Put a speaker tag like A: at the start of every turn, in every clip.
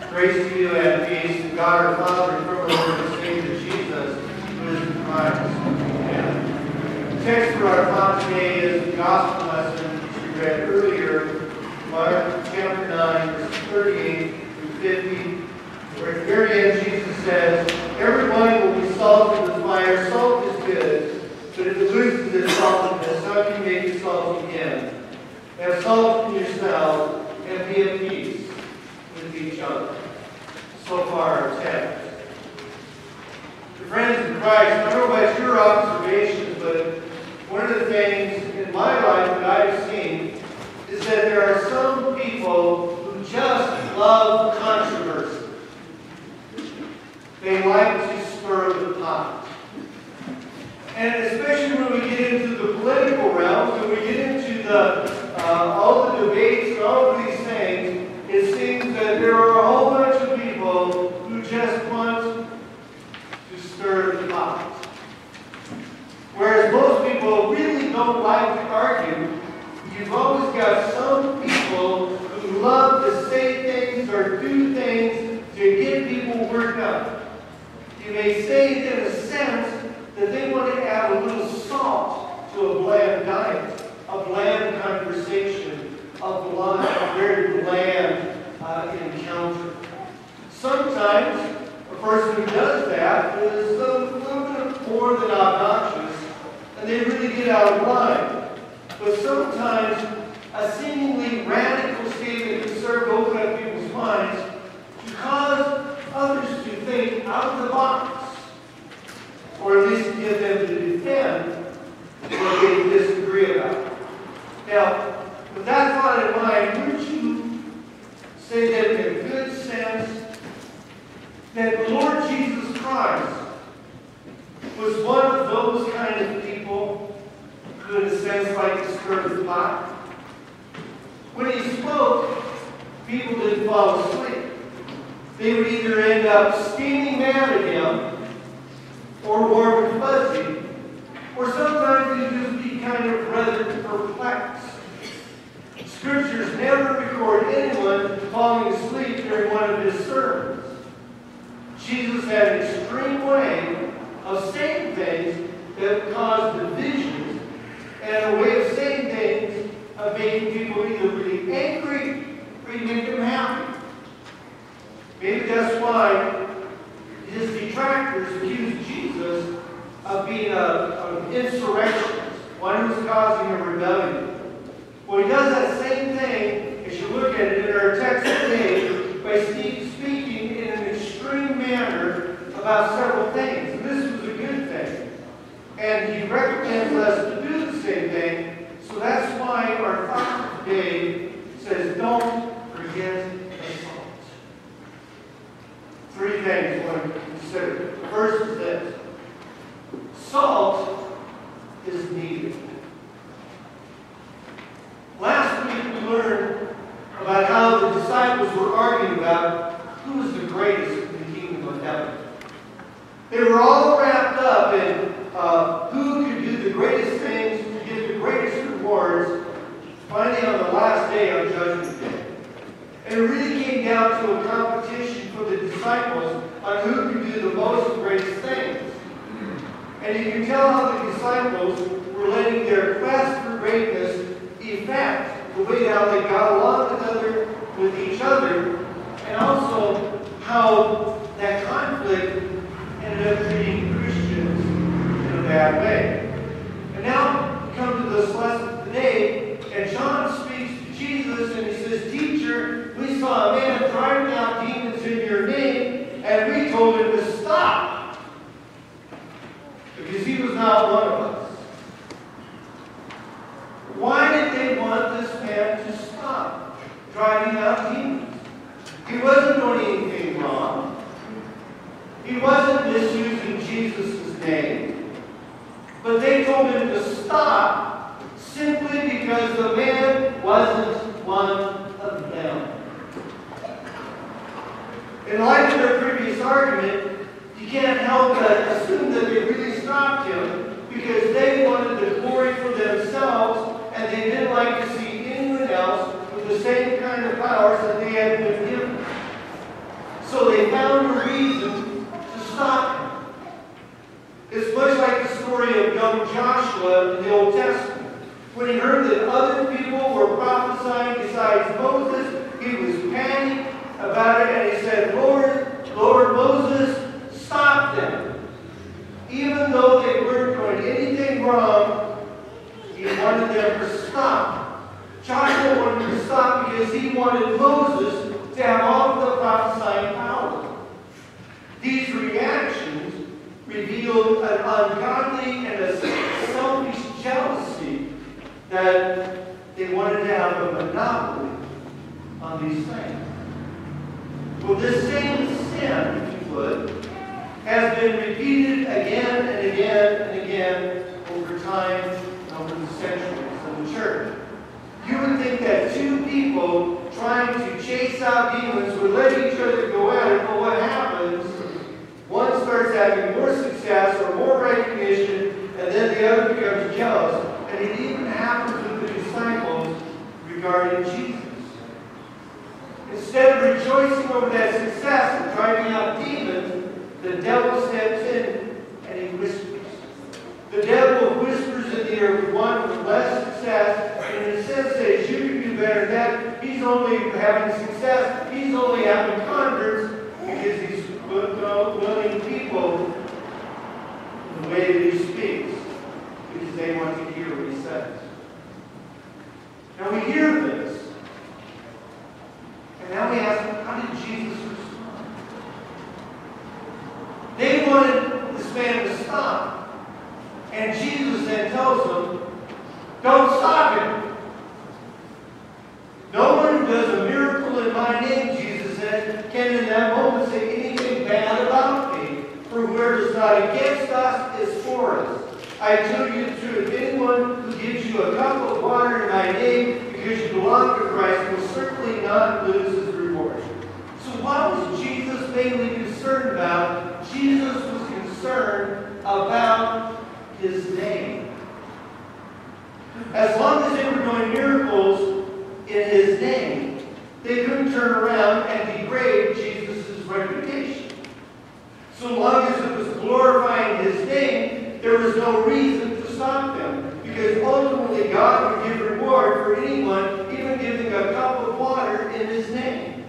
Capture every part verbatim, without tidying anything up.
A: Grace to you and peace to God our Father and from our Lord and Savior Jesus, who is in Christ. Amen. The text for our thought today is the gospel lesson which we read earlier, Mark chapter nine, verses thirty-eight through fifty, where at the very end Jesus says, "Everyone will be salted with fire. Salt is good, but if it loses its saltiness, how can you make it salt again? Have salt in yourselves and be at peace with each other." So far, our text. The friends in Christ, I don't know about your observations, but one of the things in my life that I've seen is that there are some people who just love controversy. They like to stir the pot. And especially when we get into the political realm, when we get into the uh, all the debates and all of these things, it seems that there are a whole bunch of people who just want to stir the pot. Whereas most people really don't like to argue. You've always got some people who love to say things or do things to get people worked up. You may say in a sense that they want to add a little salt to a bland diet, a bland conversation, a, bland, a very bland uh, encounter. Sometimes a person who does that is a little bit more than obnoxious, and they really get out of line. But sometimes a seemingly radical statement can serve to open up people's minds to cause others to think out of the box, or at least get them to defend what they disagree about. Now, with that thought in mind, wouldn't you say that in a good sense that the Lord Jesus Christ was one of those kind of people who in a sense like to stir the pot? When he spoke, people didn't fall asleep. They would either end up steaming mad at him, or warm and fuzzy, or sometimes they'd just be kind of rather perplexed. Scriptures never record anyone falling asleep during one of his sermons. Jesus had an extreme way of saying things that caused divisions, and a way of saying things of making people either really angry or you make them happy. Maybe that's why his detractors accused Jesus of being an insurrectionist, one who's causing a rebellion. Well, he does that same thing, as you look at it in our text today, by speaking in an extreme manner about several things. And this was a good thing. And he recommends us to do the same thing, so that's why our thought today says, don't forget the salt. Three things I want to consider. The first is this. Salt is needed. Last week we learned about how the disciples were arguing about who is the greatest in the kingdom of heaven. They were all wrapped up in uh, who could do the greatest things, to get the greatest rewards, finally on the last day on Judgment Day. And it really came down to a competition for the disciples on who could do the most and greatest things. And you can tell how the disciples were letting their quest for greatness effect the way how they got along with, other, with each other, and also how that conflict ended up treating Christians in a bad way. And now we come to this lesson today, and John speaks to Jesus and he says, "Teacher, we saw a man driving out demons in your name, and we told him to stop, because he was not one of us." Why did they want this man to stop driving out demons? He wasn't doing anything wrong. He wasn't misusing Jesus' name. But they told him to stop simply because the man wasn't one of them. In light of their previous argument, you can't help but assume that they really stopped him because they wanted the glory for themselves, and they didn't like to see anyone else with the same kind of powers that they had been given. Moses to have all of the prophesying power. These reactions revealed an ungodly and a selfish jealousy that they wanted to have a monopoly on these things. Well, this same sin, if you would, has been repeated again and again and again over time and over the centuries of the church. You would think that two people trying to chase out demons would let each other go at it, but what happens, one starts having more success or more recognition, and then the other becomes jealous. And it even happens with the disciples regarding Jesus. Instead of rejoicing over that success and driving out demons, the devil steps in and he whispers. The devil whispers in the ear of one with less success, and in a sense says, you can do better than that. He's only having success. He's only having converts because he's winning people the way that he speaks, because they want to hear what he says. Now we hear this, and now we ask, how did Jesus respond? They wanted this man to stop. And Jesus then tells them, don't stop him. No one who does a miracle in my name, Jesus said, can in that moment say anything bad about me. For whoever is not against us is for us. I tell you the truth, anyone who gives you a cup of water in my name because you belong to Christ will certainly not lose his reward. So what was Jesus mainly concerned about? Jesus was concerned about his name. As long as they were doing miracles in his name, they couldn't turn around and degrade Jesus' reputation. So long as it was glorifying his name, there was no reason to stop them. Because ultimately God would give reward for anyone even giving a cup of water in his name.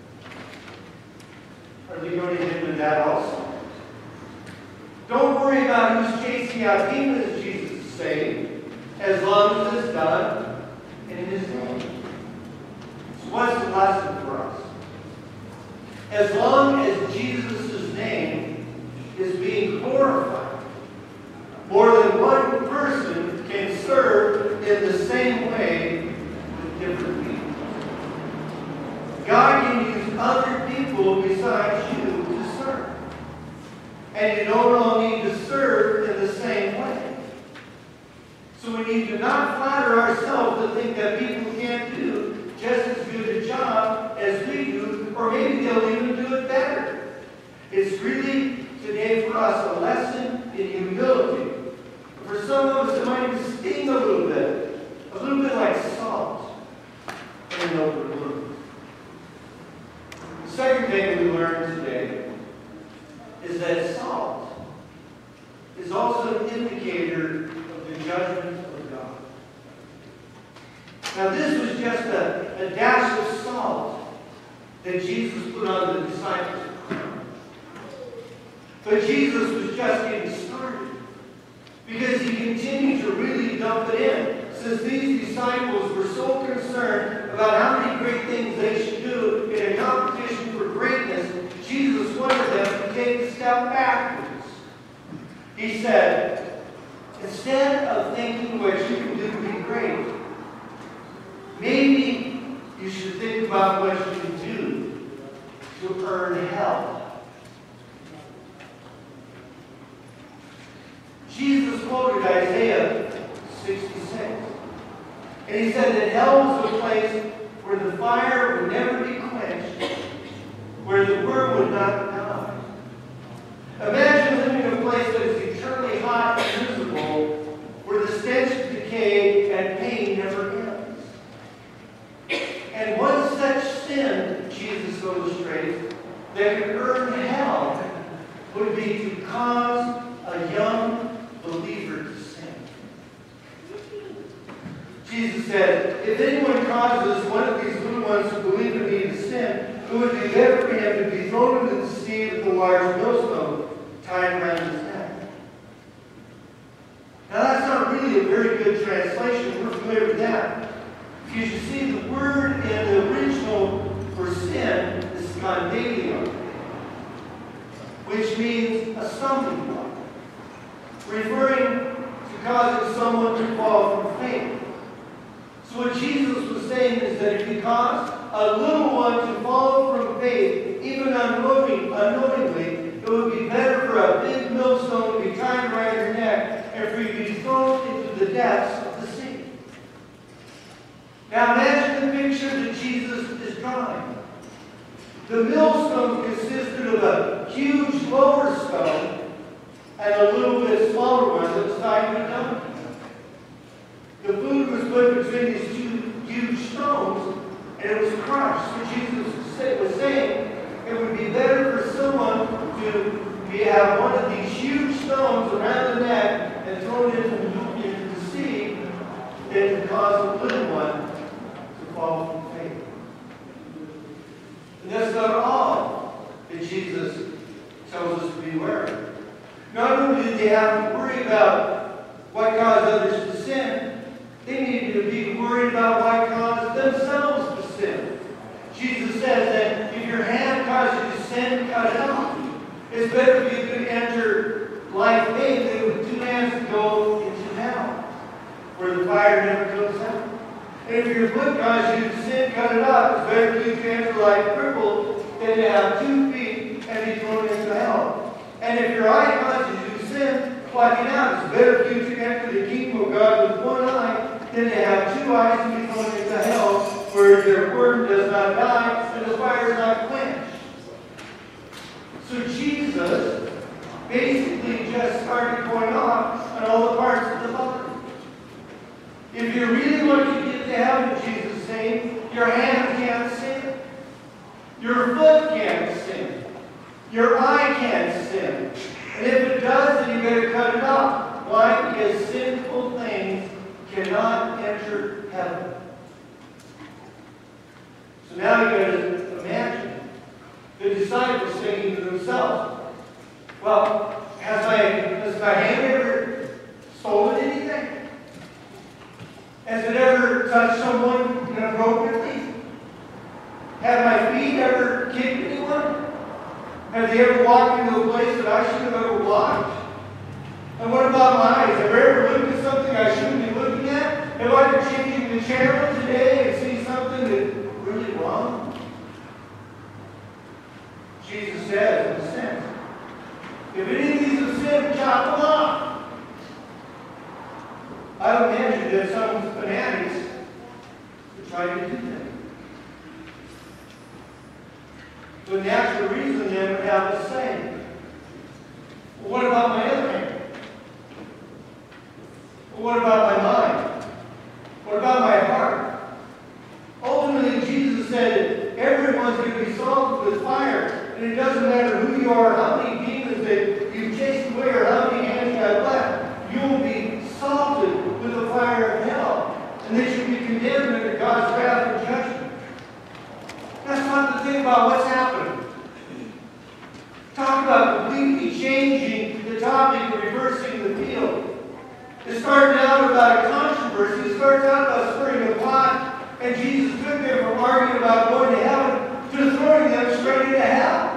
A: Are they going to give him that also? Don't worry about who's chasing out demons, Jesus is saying, as long as it's done in his name. So what's the lesson for us? As long as Jesus' name is being glorified, more than one person can serve in the same way with different people. God can use other people besides you to serve. And you don't all need to serve in the same way. So we need to not flatter ourselves to think that people can't do just as good a job as we do, or maybe they'll even do it better. It's really today for us a lesson in humility. For some of us it might sting a little bit, a little bit like salt in an open wound. The second thing we learned today is that salt is also an indicator of the judgment of God. Now this was just a, a dash of salt that Jesus put on the disciples. But Jesus was just getting started, because he continued to really dump it in. Since these disciples were so concerned about how many great things they should do in a competition for greatness, Jesus wanted them to take a step backwards. He said, instead of thinking what you can do to be great, maybe you should think about what you can do to earn hell. Jesus quoted Isaiah sixty-six. And he said that hell was a place where the fire would never be quenched, where the worm would not die. Imagine living in a place that is eternally hot and miserable, where the stench of decay and pain never ends. And one such sin, Jesus illustrates, that could earn hell would be to cause a young believer to sin. Jesus said, if anyone causes one of these little ones who believe in me to sin, it would be better for him to be thrown into the sea with a large millstone tied around his neck. Now that's not really a very good translation. We're familiar with that. Because you see, the word in the original stumbling block, referring to causing someone to fall from faith. So what Jesus was saying is that if you cause a little one to fall from faith, even unknowing, unknowingly, it would be better for a big millstone to be tied around your neck and for you to be thrown into the depths of the sea. Now imagine the picture that Jesus is drawing. The millstone consisted of a huge lower stone and a little bit smaller one that was tied to a donkey. The food was put between these two huge stones and it was crushed. So Jesus was saying it would be better for someone to be, have one of these huge stones around the neck and thrown into, into the sea than to cause a little one to fall from faith. And that's not all that Jesus tells us to be aware of. Not only did they have to worry about what caused others to sin, they needed to be worried about what caused themselves to sin. Jesus says that if your hand causes you to sin, cut it off. It's better if you could enter life bathed than with two hands to go into hell, where the fire never goes out. And if your foot causes you to sin, cut it off. It's better for you to enter life crippled than to have two feet and be thrown into hell. And if your eye causes you to sin, pluck it out. It's better for you to enter the kingdom of God with one eye than to have two eyes and be thrown into hell, where their word does not die and the fire is not quenched. So Jesus basically just started going off on all the parts of the body. If you really want to get to heaven, Jesus is saying, your hand can't sin. Your foot can't sin. Your eye can't sin. And if it does, then you better cut it off. Why? Because sinful things cannot enter heaven. So now you got to imagine the disciples thinking to themselves, well, has my, has my hand ever stolen anything? Has it ever touched someone inappropriately? Have my feet ever kicked anyone? Have they ever walked into a place that I shouldn't have ever walked? And what about my eyes? Have I ever looked at something I shouldn't be looking at? Have I been changing the channel today and seen something that's really wrong? Jesus says, in a sense, if any of these are sin, chop them off. I would imagine that some fanatics would try to do that. The natural reason then would have the same. Well, what about my other hand? Well, what about my mind? What about my heart? Ultimately, Jesus said that everyone's going to be salted with fire. And it doesn't matter who you are, how many demons that you've chased away, or how many hands you have left. You will be salted with the fire of hell. And they should be condemned under God's wrath and judgment. That's not the thing about what's happening. Talk about completely changing the topic and reversing the field. It started out about a controversy. It starts out about stirring a pot, and Jesus took them from arguing about going to heaven to throwing them straight into hell.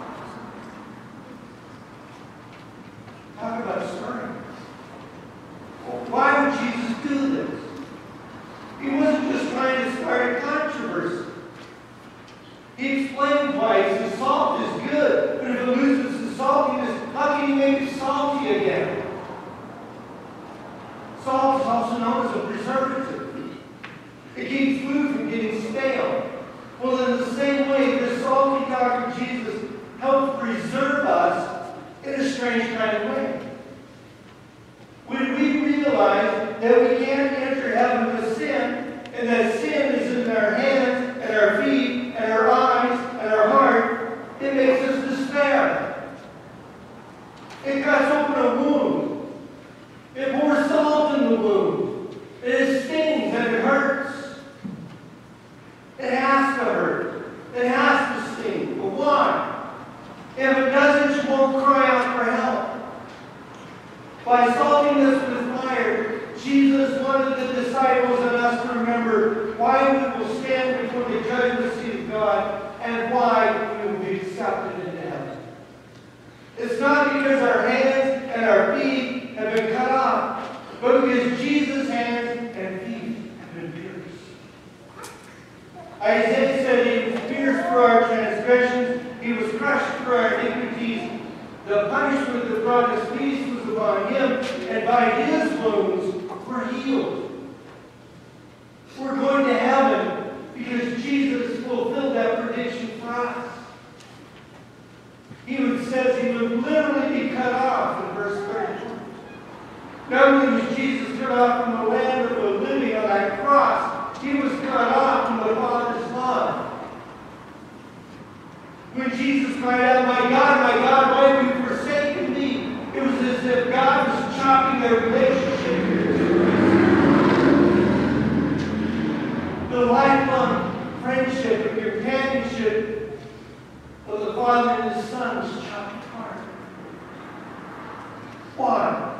A: Talk about stirring. Well, why would Jesus do this? He wasn't just trying to start a controversy. He explained why. He said salt is good, but if it loses its saltiness, how can you make it salty again? Salt is also known as a preservative. It keeps food from getting stale. Well, in the same way, the salty talk of Jesus helps preserve us in a strange kind of way. When we realize that we can't enter heaven with sin, and that sin is in our hands and our feet and our eyes and our heart, it makes us despair. It cuts open a wound. It pours salt in the wound. It stings and it hurts. It has to hurt. It has to sting. But why? If it doesn't, you won't cry out for help. By salting us with fire, Jesus wanted the disciples and us to remember why we will stand before the judgment seat of God and why we will be accepted into heaven. It's not because our The punishment that brought us peace was upon him, and by his wounds we're healed. We're going to heaven because Jesus fulfilled that prediction for us. He would, says he would literally be cut off in verse thirty-one. Not only was Jesus cut off from the land of the living on that cross, he was cut off from the Father's love. When Jesus cried out, "My God, my God, why have you forsaken me?" It was as if God was chopping their relationship here. The lifelong friendship and companionship of the Father and the Son was chopped apart. Why?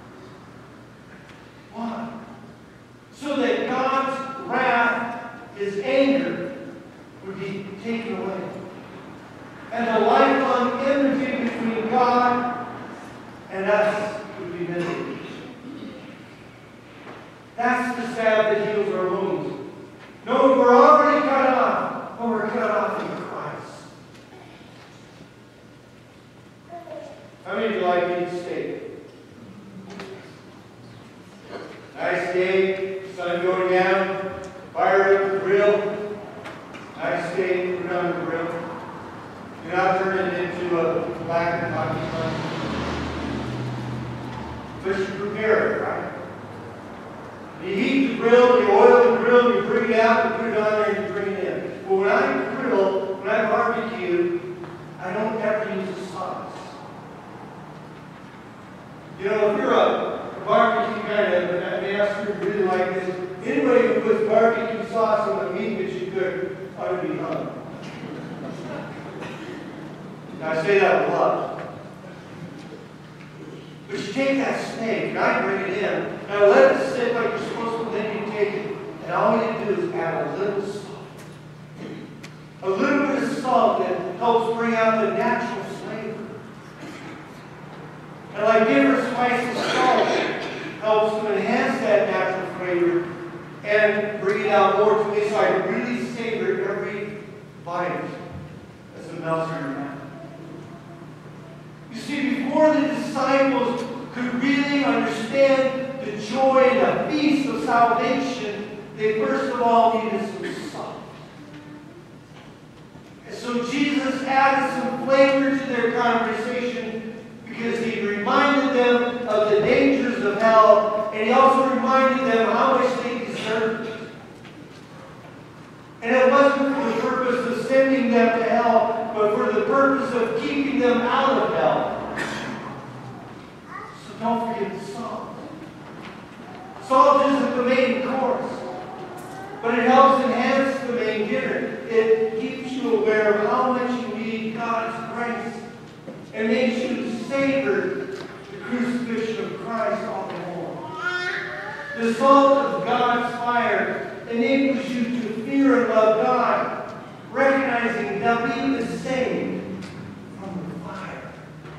A: Why? So that God's wrath, his anger, would be taken away. And the lifelong enmity between God and us would be mended. That's the salve that heals our wounds. No, we're already cut off, but we're cut off in Christ. How many of you like to eat steak? Nice steak, sun going down, fire up the grill. Nice steak, put it on the grill. You're not turning it into a black and hockey punch. But you prepare it, right? You heat the grill, you oil the grill, you bring it out, you put it on there, and you bring it in. But when I grill, when I barbecue, I don't ever use a sauce. You know, if you're a barbecue kind of a master who really like this, anybody who puts barbecue sauce on the meat that you cook ought to be hung. Now, I say that with love. But you take that steak, and I bring it in, and I let it sit like you're supposed to, then you take it, and all you do is add a little salt. A little bit of salt that helps bring out the natural flavor. And like different spices, salt helps to enhance that natural flavor and bring it out more to me, so I really savor every bite as it melts in your mouth. You see, before the disciples could really understand the joy and the feast of salvation, they first of all needed some salt. And so Jesus added some flavor to their conversation because he reminded them of the dangers of hell, and he also reminded them how much they deserved. And it wasn't for the purpose of sending them to hell, but for the purpose of keeping them out of hell. So don't forget the salt. Salt isn't the main course, but it helps enhance the main dinner. It keeps you aware of how much you need God's grace and makes you savor the crucifixion of Christ all the more. The salt of God's fire enables you to fear and love God, recognizing that we are saved from the fire.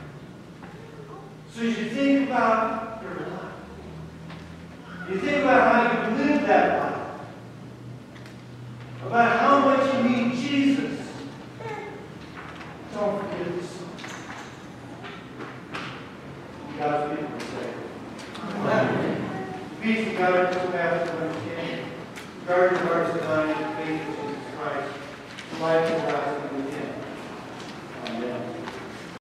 A: So as you think about your life, you think about how you live that life, about how much you need Jesus, don't forget the salt. God's people say, Amen. Peace of God, which passes understanding. Guard your hearts and minds in the faith of Jesus Christ. Life and lasting.